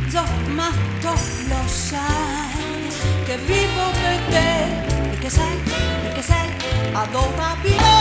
ma tu lo sai che vivo per te, perché sei adorabile.